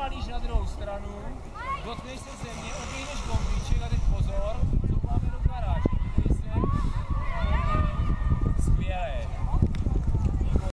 převalíš na druhou stranu, dotkneš se země, obejmeš gombičku.